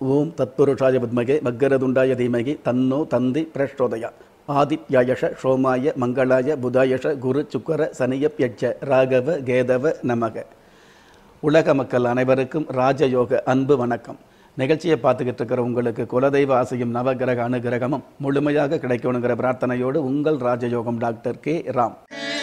ஓம் தத்புருஷாய வித்மகே மக்கரதுண்டாய தீமகி தன்னோ தந்தி பிரச்சோதயா. ஆதித்யாயஷ சோமாய மங்களாய புதாயஷ குரு சுக்கர சனியப்யட்ச ராகவ கேதவ நமக. உலக மக்கள் அனைவருக்கும் ராஜயோக அன்பு வணக்கம். நிகழ்ச்சியை பார்த்துக்கிட்டு இருக்கிற உங்களுக்கு குலதெய்வ ஆசையும் நவகிரக அனுகிரகமும் முழுமையாக கிடைக்கணுங்கிற பிரார்த்தனையோடு உங்கள் ராஜயோகம் டாக்டர் கே ராம்.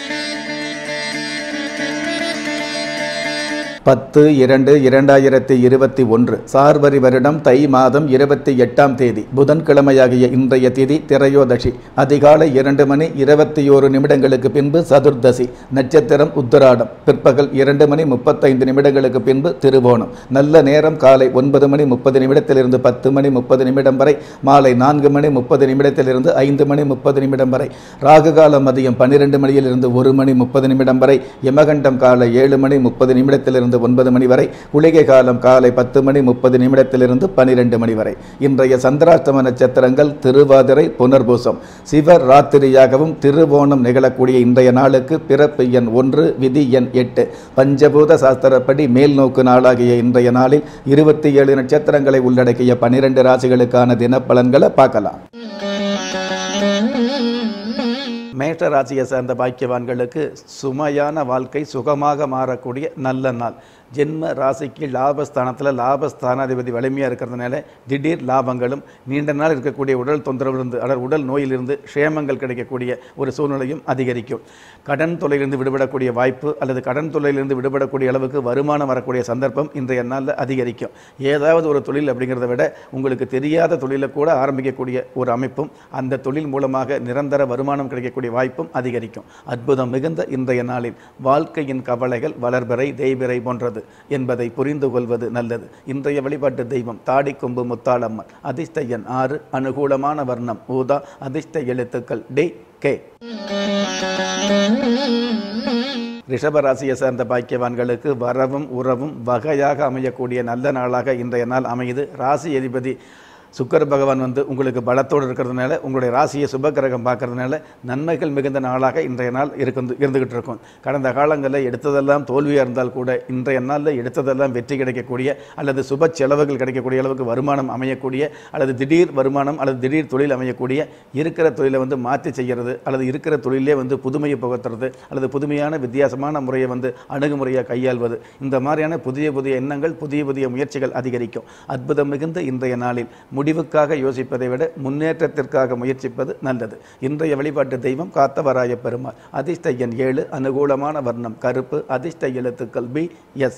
10/2/2021 சார்வரி வருடம் தை மாதம் 28ஆம் தேதி புதன்கிழமையாகிய இன்றைய திதி திரையோதசி. அதிகாலை 2:21 பின்பு சதுர்தசி. நட்சத்திரம் உத்திராடம். பிற்பகல் 2:35 பின்பு திருவோணம். நல்ல நேரம் காலை 9:30 10:30 வரை, மாலை 4:30 5:30 வரை, ராகு காலம் மதியம் 12 மணியிலிருந்து 1:30 வரை, யமகண்டம் காலை 7:30 9 வரை, குளிகை காலம் காலை 10:30 12 வரை. இன்றைய சந்திராஷ்டம நட்சத்திரங்கள் திருவாதிரை, புனர்பூசம். சிவராத்திரியாகவும் திருவோணம் நிகழக்கூடிய இன்றைய நாளுக்கு பிறப்பு எண் 1, விதி எண் 8. பஞ்சபூத சாஸ்திரப்படி மேல் நோக்கு நாளாகிய இன்றைய நாளில் 27 நட்சத்திரங்களை உள்ளடக்கிய 12 ராசிகளுக்கான தினப்பலன்களை பார்க்கலாம். மேஷ ராசியை சேர்ந்த பாக்கியவான்களுக்கு சுமையான வாழ்க்கை சுகமாக மாறக்கூடிய நல்ல நாள். ஜென்ம ராசிக்கு லாபஸ்தானத்தில் லாபஸ்தானாதிபதி வலிமையாக இருக்கிறதுனால திடீர் லாபங்களும், நீண்ட நாள் இருக்கக்கூடிய உடல் தொந்தரவிலிருந்து உடல் நோயிலிருந்து க்ஷேமங்கள் கிடைக்கக்கூடிய ஒரு சூழ்நிலையும் அதிகரிக்கும். கடன் தொல்லையிலிருந்து விடுபடக்கூடிய வாய்ப்பு அல்லது கடன் தொல்லையிலிருந்து விடுபடக்கூடிய அளவுக்கு வருமானம் வரக்கூடிய சந்தர்ப்பம் இன்றைய நாளில் அதிகரிக்கும். ஏதாவது ஒரு தொழில் அப்படிங்கிறத விட உங்களுக்கு தெரியாத தொழிலை கூட ஆரம்பிக்கக்கூடிய ஒரு அமைப்பும், அந்த தொழில் மூலமாக நிரந்தர வருமானம் கிடைக்கக்கூடிய வாய்ப்பும் அதிகரிக்கும். அற்புதம் மிகுந்த இன்றைய நாளில் வாழ்க்கையின் கவலைகள் வளர்பிறை தேய்பிறை போன்றது என்பதை புரிந்து கொள்வது நல்லது. இன்றைய வழிபாட்டு தெய்வம் தாடிக்கொம்பு முத்தாளம்மன். அதிர்ஷ்ட எண் 6, அனுகூலமான வர்ணம் ஊதா, அதிர்ஷ்ட எழுத்துக்கள் டி கே. ரிஷபராசியை சேர்ந்த பாக்கியவான்களுக்கு வரவும் உறவும் வகையாக அமையக்கூடிய நல்ல நாளாக இன்றைய நாள் அமையுது. ராசி அதிபதி சுக்கர பகவான் உங்களுக்கு பலத்தோடு இருக்கிறதுனால, உங்களுடைய ராசியை சுபகிரகம் பார்க்கறதுனால நன்மைகள் மிகுந்த நாளாக இன்றைய நாள் இருந்துகிட்டு இருக்கும். கடந்த காலங்களில் எடுத்ததெல்லாம் தோல்வியாக இருந்தால் கூட இன்றைய நாளில் எடுத்ததெல்லாம் வெற்றி கிடைக்கக்கூடிய அல்லது சுப செலவுகள் கிடைக்கக்கூடிய அளவுக்கு வருமானம் அமையக்கூடிய அல்லது திடீர் வருமானம் அல்லது திடீர் தொழில் அமையக்கூடிய, இருக்கிற தொழிலை மாற்றி செய்கிறது அல்லது இருக்கிற தொழிலே புதுமையை புகத்துறது அல்லது புதுமையான வித்தியாசமான முறையை அணுகுமுறையாக கையாள்வது, இந்த மாதிரியான புதிய புதிய எண்ணங்கள் புதிய புதிய முயற்சிகள் அதிகரிக்கும். அற்புதம் மிகுந்த இன்றைய நாளில் முடிவுக்காக யோசிப்பதை விட முன்னேற்றத்திற்காக முயற்சிப்பது நல்லது. இன்றைய வழிபாட்டு தெய்வம் காத்தவராய பெருமாள். அதிர்ஷ்ட எண் 7, அனுகூலமான வர்ணம் கருப்பு, அதிர்ஷ்ட எழுத்துக்கள் பி எஸ்.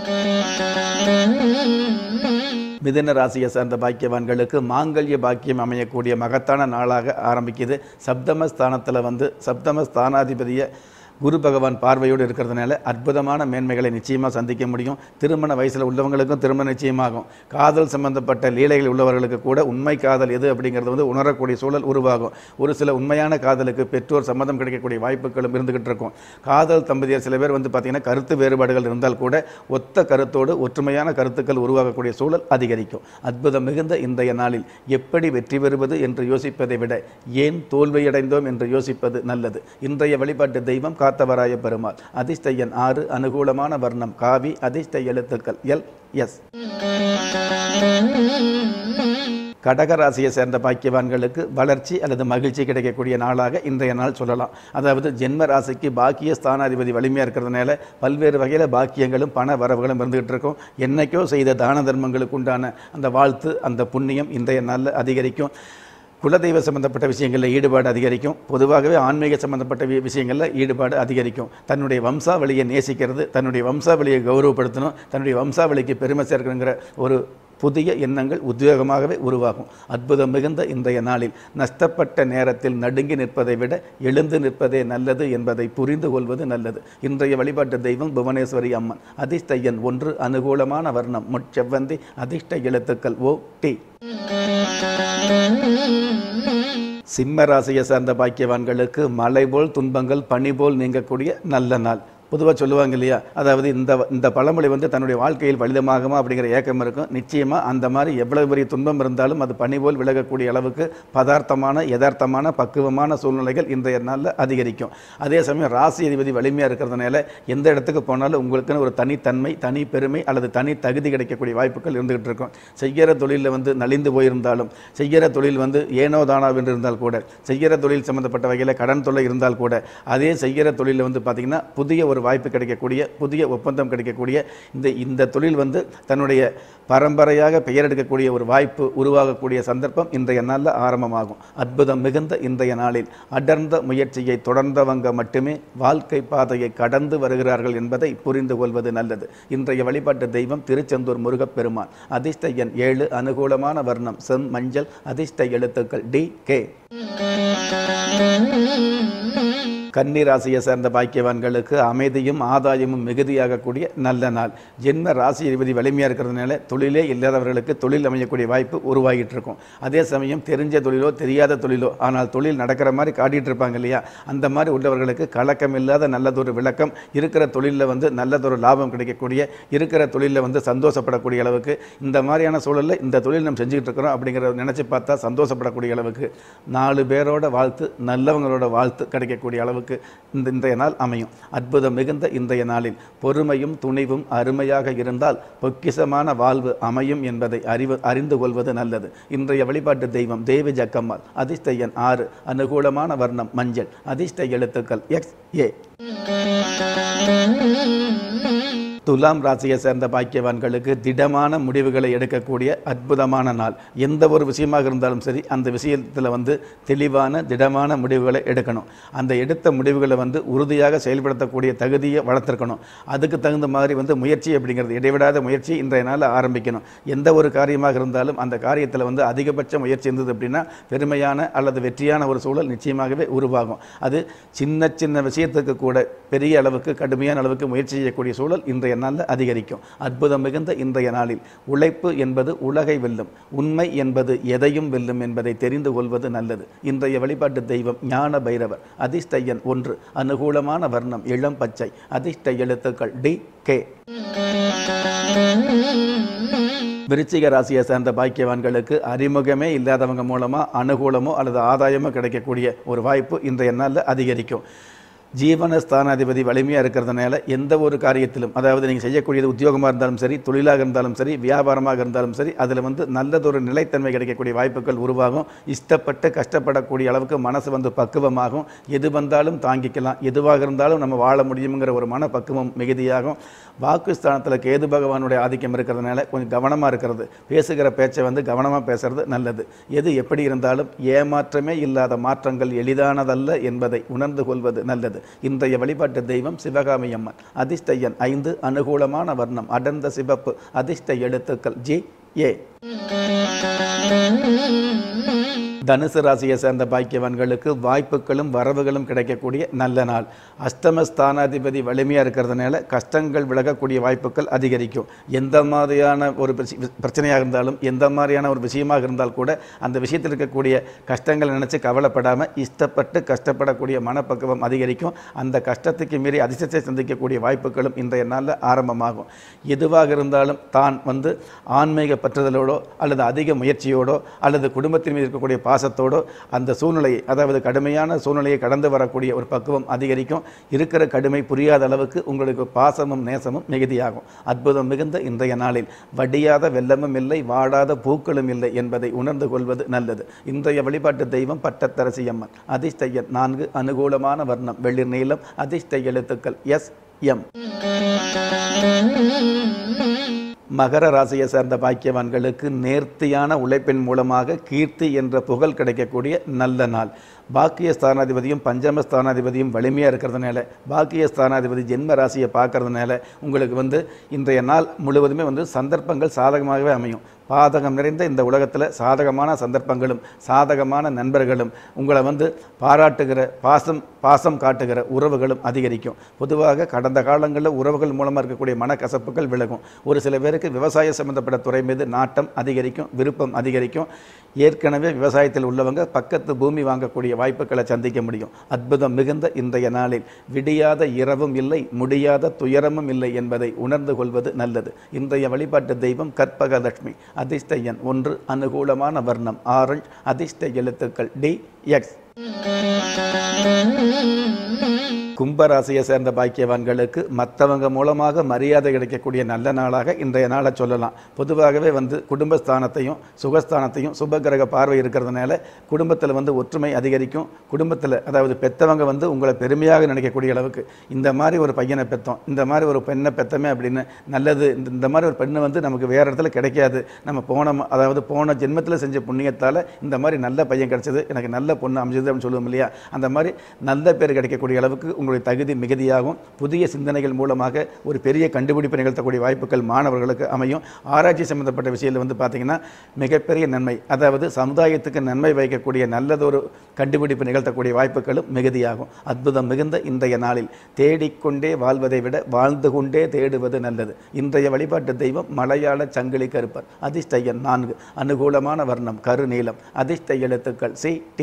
மிதுன ராசியை சேர்ந்த பாக்கியவான்களுக்கு மாங்கல்ய பாக்கியம் அமையக்கூடிய மகத்தான நாளாக ஆரம்பிக்குது. சப்தமஸ்தானத்தில் சப்தமஸ்தானாதிபதியை குரு பகவான் பார்வையோடு இருக்கிறதுனால அற்புதமான மேன்மைகளை நிச்சயமாக சந்திக்க முடியும். திருமண வயசில் உள்ளவங்களுக்கும் திருமணம் நிச்சயமாகும். காதல் சம்பந்தப்பட்ட லீலைகள் உள்ளவர்களுக்கு கூட உண்மை காதல் எது அப்படிங்கிறது உணரக்கூடிய சூழல் உருவாகும். ஒரு சில உண்மையான காதலுக்கு பெற்றோர் சம்மதம் கிடைக்கக்கூடிய வாய்ப்புகளும் இருந்துகிட்டு இருக்கும். காதல் தம்பதியர் சில பேர் பார்த்தீங்கன்னா கருத்து வேறுபாடுகள் இருந்தால் கூட ஒத்த கருத்தோடு ஒற்றுமையான கருத்துக்கள் உருவாகக்கூடிய சூழல் அதிகரிக்கும். அற்புதம் மிகுந்த இன்றைய நாளில் எப்படி வெற்றி பெறுவது என்று யோசிப்பதை விட ஏன் தோல்வியடைந்தோம் என்று யோசிப்பது நல்லது. இன்றைய வழிபாட்டு தெய்வம் காத்தவராய பெருமாள். அதிர்ஷ்ட எண் 6, அனுகூலமான வர்ணம் காவி, அதிர்ஷ்ட எழுத்துக்கள் எல் எஸ். கடகராசியை சேர்ந்த பாக்கியவான்களுக்கு வளர்ச்சி அல்லது மகிழ்ச்சி கிடைக்கக்கூடிய நாளாக இன்றைய நாள் சொல்லலாம். அதாவது ஜென்ம ராசிக்கு பாக்கிய ஸ்தானாதிபதி வலிமையாக இருக்கிறதுனால பல்வேறு வகையில் பாக்கியங்களும் பண வரவுகளும் இருந்துகிட்டு இருக்கும். என்னைக்கோ செய்த தான தர்மங்களுக்கு உண்டான அந்த வாழ்த்து, அந்த புண்ணியம் இன்றைய நாளில் அதிகரிக்கும். குலதெய்வ சம்பந்தப்பட்ட விஷயங்களில் ஈடுபாடு அதிகரிக்கும். பொதுவாகவே ஆன்மீக சம்பந்தப்பட்ட விஷயங்களில் ஈடுபாடு அதிகரிக்கும். தன்னுடைய வம்சாவளியை நேசிக்கிறது, தன்னுடைய வம்சாவளியை கௌரவப்படுத்தணும், தன்னுடைய வம்சாவளிக்கு பெருமை சேர்க்கணுங்கிற ஒரு புதிய எண்ணங்கள் உத்வேகமாகவே உருவாகும். அற்புதம் மிகுந்த இன்றைய நாளில் நஷ்டப்பட்ட நேரத்தில் நடுங்கி நிற்பதை விட எழுந்து நிற்பதே நல்லது என்பதை புரிந்து கொள்வது நல்லது. இன்றைய வழிபாட்டு தெய்வம் புவனேஸ்வரி அம்மன். அதிர்ஷ்ட எண் 1, அனுகூலமான வர்ணம் முட்செவ்வந்தி, அதிர்ஷ்ட எழுத்துக்கள் ஓ டி. சிம்ம ராசியை சார்ந்த பாக்கியவான்களுக்கு மழை போல் துன்பங்கள் பனி போல் நீங்கக்கூடிய நல்ல நாள். பொதுவாக சொல்லுவாங்க இல்லையா, அதாவது இந்த பழமொழி வந்து தன்னுடைய வாழ்க்கையில் பலிதமாகுமா அப்படிங்கிற ஏக்கம் இருக்கும். நிச்சயமாக அந்த மாதிரி எவ்வளவு பெரிய துன்பம் இருந்தாலும் அது பனி போல் விலகக்கூடிய அளவுக்கு பதார்த்தமான யதார்த்தமான பக்குவமான சூழ்நிலைகள் இன்றைய நாளில் அதிகரிக்கும். அதே சமயம் ராசி அதிபதி வலிமையாக இருக்கிறதுனால எந்த இடத்துக்கு போனாலும் உங்களுக்குன்னு ஒரு தனித்தன்மை, தனி பெருமை அல்லது தனி தகுதி கிடைக்கக்கூடிய வாய்ப்புகள் இருந்துகிட்டு இருக்கும். செய்கிற தொழிலில் வந்து நலிந்து போயிருந்தாலும், செய்கிற தொழில் வந்து ஏனோ தானாவென்று இருந்தால் கூட, செய்கிற தொழில் சம்பந்தப்பட்ட வகையில் கடன் தொல்லை இருந்தால் கூட, அதே செய்கிற தொழிலில் வந்து பார்த்திங்கன்னா புதிய ஒரு வாய்ப்பு கிடைக்கக்கூடிய, புதிய ஒப்பந்தம் கிடைக்கக்கூடிய, இந்த தொழில் வந்து தன்னுடைய பரம்பரையாக பெயர் எடுக்கக்கூடிய ஒரு வாய்ப்பு உருவாகக்கூடிய சந்தர்ப்பம் இன்றைய நாளில் ஆரம்பமாகும். அற்புதம் மிகுந்த இன்றைய நாளில் அடர்ந்த முயற்சியை தொடர்ந்தவங்க மட்டுமே வாழ்க்கை பாதையை கடந்து வருகிறார்கள் என்பதை புரிந்து கொள்வது நல்லது. இன்றைய வழிபாட்டு தெய்வம் திருச்செந்தூர் முருகப்பெருமான். அதிர்ஷ்ட எண் 7, அனுகூலமான வர்ணம் செம் மஞ்சள், அதிர்ஷ்ட எழுத்துக்கள் DK. கன்னி ராசியை சேர்ந்த பாக்கியவான்களுக்கு அமைதியும் ஆதாயமும் மிகுதியாகக்கூடிய நல்ல நாள். ஜென்ம ராசி அதிபதி வலிமையாக இருக்கிறதுனால தொழிலே இல்லாதவர்களுக்கு தொழில் அமையக்கூடிய வாய்ப்பு உருவாகிட்டு இருக்கும். அதே சமயம் தெரிஞ்ச தொழிலோ தெரியாத தொழிலோ ஆனால் தொழில் நடக்கிற மாதிரி காட்டிகிட்டு இருப்பாங்க இல்லையா, அந்த மாதிரி உள்ளவர்களுக்கு கலக்கம் இல்லாத நல்லதொரு விளக்கம், இருக்கிற தொழிலில் வந்து நல்லதொரு லாபம் கிடைக்கக்கூடிய, இருக்கிற தொழிலில் வந்து சந்தோஷப்படக்கூடிய அளவுக்கு, இந்த மாதிரியான சூழலில் இந்த தொழில் நம்ம செஞ்சுக்கிட்டு இருக்கிறோம் அப்படிங்கிறத நினச்சி பார்த்தா சந்தோஷப்படக்கூடிய அளவுக்கு, 4 பேரோட வாழ்த்து, நல்லவங்களோட வாழ்த்து கிடைக்கக்கூடிய அளவுக்கு இன்றைய நாள் அமையும். அற்புதம் மிகுந்த இன்றைய நாளில் பொறுமையும் துணிவும் அருமையாக இருந்தால் பொக்கிசமான வாழ்வு அமையும் என்பதை அறிந்து கொள்வது நல்லது. இன்றைய வழிபாட்டு தெய்வம் தேவி ஜக்கம்மாள். அதிர்ஷ்ட எண் 6, அனுகூலமான வர்ணம் மஞ்சள், அதிர்ஷ்ட எழுத்துக்கள் XA. துலாம் ராசியை சேர்ந்த பாக்கியவான்களுக்கு திடமான முடிவுகளை எடுக்கக்கூடிய அற்புதமான நாள். எந்த ஒரு விஷயமாக இருந்தாலும் சரி, அந்த விஷயத்தில் வந்து தெளிவான திடமான முடிவுகளை எடுக்கணும். அந்த எடுத்த முடிவுகளை வந்து உறுதியாக செயல்படுத்தக்கூடிய தகுதியை வளர்த்துருக்கணும். அதுக்கு தகுந்த மாதிரி வந்து முயற்சி அப்படிங்கிறது, இடைவிடாத முயற்சி இன்றைய நாள் ஆரம்பிக்கணும். எந்த ஒரு காரியமாக இருந்தாலும் அந்த காரியத்தில் வந்து அதிகபட்ச முயற்சி இருந்தது அப்படின்னா பெருமையான அல்லது வெற்றியான ஒரு சூழல் நிச்சயமாகவே உருவாகும். அது சின்ன சின்ன விஷயத்துக்கு கூட பெரிய அளவுக்கு கடுமையான அளவுக்கு முயற்சி செய்யக்கூடிய சூழல் இன்றைய நாளில் அதிகரிக்கும். அற்புதம் மிகுந்த இன்றைய நாளில் உழைப்பு என்பது உலகை வெல்லும், உண்மை என்பது எதையும் வெல்லும் என்பதை தெரிந்து கொள்வது நல்லது. இன்றைய வழிபாட்டு தெய்வம் ஞான பைரவர். அதிர்ஷ்ட எண் 1, அனுகூலமான வர்ணம் இளம் பச்சை, அதிர்ஷ்ட எழுத்துக்கள் DK. விருச்சிக ராசியை சேர்ந்த பாக்கியவான்களுக்கு அறிமுகமே இல்லாதவங்க மூலமாக அனுகூலமோ அல்லது ஆதாயமோ கிடைக்கக்கூடிய ஒரு வாய்ப்பு இன்றைய நாளில் அதிகரிக்கும். ஜீவனஸ்தானாதிபதி வலிமையாக இருக்கிறதுனால எந்த ஒரு காரியத்திலும், அதாவது நீங்கள் செய்யக்கூடியது உத்தியோகமாக இருந்தாலும் சரி, தொழிலாக இருந்தாலும் சரி, வியாபாரமாக இருந்தாலும் சரி, அதில் வந்து நல்லதொரு நிலைத்தன்மை கிடைக்கக்கூடிய வாய்ப்புகள் உருவாகும். இஷ்டப்பட்டு கஷ்டப்படக்கூடிய அளவுக்கு மனசு வந்து பக்குவமாகும். எது வந்தாலும் தாங்கிக்கலாம், எதுவாக இருந்தாலும் நம்ம வாழ முடியுங்கிற ஒரு மன பக்குவம் மிகுதியாகும். வாக்குஸ்தானத்தில் கேது பகவானுடைய ஆதிக்கம் இருக்கிறதுனால கொஞ்சம் கவனமாக இருக்கிறது, பேசுகிற பேச்சை வந்து கவனமாக பேசுறது நல்லது. எது எப்படி இருந்தாலும் ஏமாற்றமே இல்லாத மாற்றங்கள் எளிதானதல்ல என்பதை உணர்ந்து கொள்வது நல்லது. இன்றைய வழிபாட்டு தெய்வம் சிவகாமி அம்மன். அதிர்ஷ்ட எண் 5, அனுகூலமான வர்ணம் அடர்ந்த சிவப்பு, அதிர்ஷ்ட எழுத்துக்கள் JA. தனுசு ராசியை சேர்ந்த பாக்கியவான்களுக்கு வாய்ப்புகளும் வரவுகளும் கிடைக்கக்கூடிய நல்ல நாள். அஷ்டமஸ்தானாதிபதி வலிமையாக இருக்கிறதுனால கஷ்டங்கள் விலகக்கூடிய வாய்ப்புகள் அதிகரிக்கும். எந்த மாதிரியான ஒரு பிரச்சனையாக இருந்தாலும், எந்த மாதிரியான ஒரு விஷயமாக இருந்தால் கூட அந்த விஷயத்தில் இருக்கக்கூடிய கஷ்டங்களை நினச்சி கவலைப்படாமல் இஷ்டப்பட்டு கஷ்டப்படக்கூடிய மனப்பக்குவம் அதிகரிக்கும். அந்த கஷ்டத்துக்கு மீறி அதிர்ஷ்டத்தை சந்திக்கக்கூடிய வாய்ப்புகளும் இன்றைய நாளில் ஆரம்பமாகும். எதுவாக இருந்தாலும் தான் வந்து ஆன்மீக பற்றுதலோடோ அல்லது அதிக முயற்சியோடோ அல்லது குடும்பத்தின் மீது இருக்கக்கூடிய பாசத்தோடு அந்த சூழ்நிலையை, அதாவது கடுமையான சூழ்நிலையை கடந்து வரக்கூடிய ஒரு பக்குவம் அதிகரிக்கும். இருக்கிற கடுமை புரியாத அளவுக்கு உங்களுக்கு பாசமும் நேசமும் மிகுதியாகும். அற்புதம் மிகுந்த இன்றைய நாளில் வடியாத வெள்ளமும் இல்லை, வாடாத பூக்களும் இல்லை என்பதை உணர்ந்து கொள்வது நல்லது. இன்றைய வழிபாட்டு தெய்வம் பட்டத்தரசி அம்மன். அதிர்ஷ்ட எண் 4, அனுகூலமான வர்ணம் வெளிர் நீளம், அதிர்ஷ்ட எழுத்துக்கள் SM. மகர ராசியை சேர்ந்த பாக்கியவான்களுக்கு நேர்த்தியான உழைப்பின் மூலமாக கீர்த்தி என்ற புகழ் கிடைக்கக்கூடிய நல்ல நாள். பாக்கிய ஸ்தானாதிபதியும் பஞ்சம ஸ்தானாதிபதியும் வலிமையாக இருக்கிறதுனால, பாக்கிய ஸ்தானாதிபதி ஜென்ம ராசியை பார்க்கறதுனால உங்களுக்கு வந்து இன்றைய நாள் முழுவதுமே வந்து சந்தர்ப்பங்கள் சாதகமாகவே அமையும். பாதகம் நிறைந்த இந்த உலகத்தில் சாதகமான சந்தர்ப்பங்களும் சாதகமான நண்பர்களும் உங்களை வந்து பாராட்டுகிற பாசம் காட்டுகிற உறவுகளும் அதிகரிக்கும். பொதுவாக கடந்த காலங்களில் உறவுகள் மூலமாக இருக்கக்கூடிய மனக்கசப்புகள் விலகும். ஒரு சில பேருக்கு விவசாய சம்பந்தப்பட்ட துறை மீது நாட்டம் அதிகரிக்கும், விருப்பம் அதிகரிக்கும். ஏற்கனவே விவசாயத்தில் உள்ளவங்க பக்கத்து பூமி வாங்கக்கூடிய வாய்ப்புகளை சந்திக்க முடியும். அற்புதம் மிகுந்த இன்றைய நாளில் விடியாத இரவும் இல்லை, முடியாத துயரமும் இல்லை என்பதை உணர்ந்து கொள்வது நல்லது. இன்றைய வழிபாட்டு தெய்வம் கற்பகலட்சுமி. அதிர்ஷ்ட எண் 1, அனுகூலமான வர்ணம் ஆரஞ்சு, அதிர்ஷ்ட எழுத்துக்கள் DX. கும்பராசியை சேர்ந்த பாக்கியவான்களுக்கு மற்றவங்க மூலமாக மரியாதை கிடைக்கக்கூடிய நல்ல நாளாக இன்றைய நாளை சொல்லலாம். பொதுவாகவே குடும்பஸ்தானத்தையும் சுகஸ்தானத்தையும் சுபகிரக பார்வை இருக்கிறதுனால குடும்பத்தில் ஒற்றுமை அதிகரிக்கும். குடும்பத்தில் அதாவது பெற்றவங்க உங்களை பெருமையாக நினைக்கக்கூடிய அளவுக்கு இந்த மாதிரி ஒரு பையனை பெற்றோம், இந்த மாதிரி ஒரு பெண்ணை பெற்றமே அப்படின்னு நல்லது, இந்த மாதிரி ஒரு பெண்ணு நமக்கு வேறு இடத்துல கிடைக்காது, நம்ம போன ஜென்மத்தில் செஞ்ச புண்ணியத்தால் இந்த மாதிரி நல்ல பையன் கிடைச்சது, எனக்கு நல்ல பொண்ணு அமைஞ்சது அப்படின்னு சொல்லுவோம் இல்லையா? அந்த மாதிரி நல்ல பேர் கிடைக்கக்கூடிய அளவுக்கு உங்களுடைய தகுதி மிகுதியாகும். புதிய சிந்தனைகள் மூலமாக ஒரு பெரிய கண்டுபிடிப்பு நிகழ்த்தக்கூடிய வாய்ப்புகள் மாணவர்களுக்கு அமையும். ஆராய்ச்சி சம்பந்தப்பட்ட விஷயத்தில் பார்த்தீங்கன்னா மிகப்பெரிய நன்மை, அதாவது சமுதாயத்துக்கு நன்மை வைக்கக்கூடிய நல்லதொரு கண்டுபிடிப்பு நிகழ்த்தக்கூடிய வாய்ப்புகளும் மிகுதியாகும். அற்புதம் மிகுந்த இன்றைய நாளில் தேடிக்கொண்டே வாழ்வதை விட வாழ்ந்து கொண்டே தேடுவது நல்லது. இன்றைய வழிபாட்டு தெய்வம் மலையாள சங்கிலி கருப்பர். அதிர்ஷ்ட எண் 4, அனுகூலமான வர்ணம் கருநீலம், அதிர்ஷ்ட எழுத்துக்கள் CT.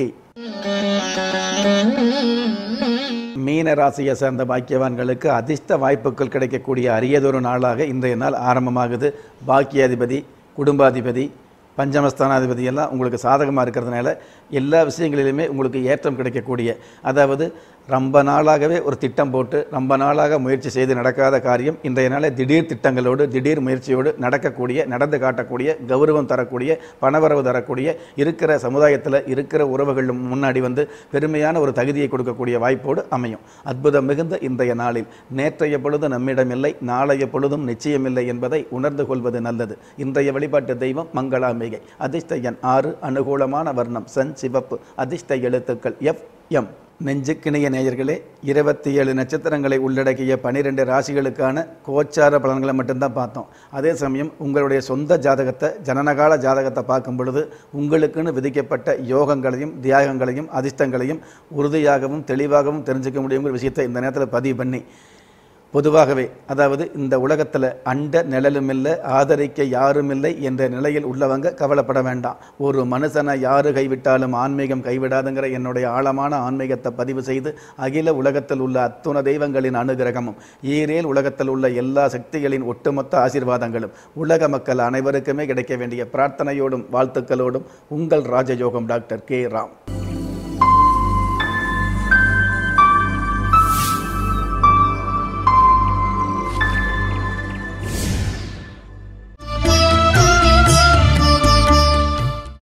மீன ராசியை சேர்ந்த பாக்கியவான்களுக்கு அதிர்ஷ்ட வாய்ப்புகள் கிடைக்கக்கூடிய அரியதொரு நாளாக இன்றைய நாள் ஆரம்பமாகுது. பாக்கியாதிபதி, குடும்பாதிபதி, பஞ்சமஸ்தானாதிபதி எல்லாம் உங்களுக்கு சாதகமாக இருக்கிறதுனால எல்லா விஷயங்களிலுமே உங்களுக்கு ஏற்றம் கிடைக்கக்கூடிய, அதாவது ரொம்ப நாளாகவே ஒரு திட்டம் போட்டு ரொம்ப நாளாக முயற்சி செய்து நடக்காத காரியம் இன்றைய நாளே திடீர் திட்டங்களோடு திடீர் முயற்சியோடு நடக்கக்கூடிய, நடந்து காட்டக்கூடிய, கௌரவம் தரக்கூடிய, பணவரவு தரக்கூடிய, இருக்கிற சமுதாயத்தில் இருக்கிற உறவுகள் முன்னாடி பெருமையான ஒரு தகுதியை கொடுக்கக்கூடிய வாய்ப்போடு அமையும். அற்புதம் மிகுந்த இன்றைய நாளில் நேற்றைய பொழுது நம்மிடமில்லை, நாளைய பொழுதும் நிச்சயமில்லை என்பதை உணர்ந்து கொள்வது நல்லது. இன்றைய வழிபாட்டு தெய்வம் மங்களாம்பிகை. அதிர்ஷ்ட எண் 6, அனுகூலமான வர்ணம் சிவப்பு, அதிர்ஷ்ட எழுத்துக்கள் FM. நெஞ்சுக்கிணைய நேயர்களே, 27 நட்சத்திரங்களை உள்ளடக்கிய 12 ராசிகளுக்கான கோச்சார பலன்களை மட்டும்தான் பார்த்தோம். அதே சமயம் உங்களுடைய சொந்த ஜாதகத்தை, ஜனனகால ஜாதகத்தை பார்க்கும் பொழுது உங்களுக்குன்னு விதிக்கப்பட்ட யோகங்களையும் தியாகங்களையும் அதிர்ஷ்டங்களையும் உறுதியாகவும் தெளிவாகவும் தெரிஞ்சுக்க முடியுங்கிற விஷயத்தை இந்த நேரத்தில் பதிவு பண்ணி, பொதுவாகவே அதாவது இந்த உலகத்தில் அண்ட நிழலும் இல்லை, ஆதரிக்க யாரும் இல்லை என்ற நிலையில் உள்ளவங்க கவலைப்பட வேண்டாம். ஒரு மனுஷனை யாரு கைவிட்டாலும் ஆன்மீகம் கைவிடாதுங்கிற என்னுடைய ஆழமான ஆன்மீகத்தை பதிவு செய்து அகில உலகத்தில் உள்ள அத்துண தெய்வங்களின் அனுகிரகமும் ஈரேல் உலகத்தில் உள்ள எல்லா சக்திகளின் ஒட்டுமொத்த ஆசீர்வாதங்களும் உலக மக்கள் அனைவருக்குமே கிடைக்க வேண்டிய பிரார்த்தனையோடும் வாழ்த்துக்களோடும் உங்கள் ராஜயோகம் டாக்டர் K. ராம்.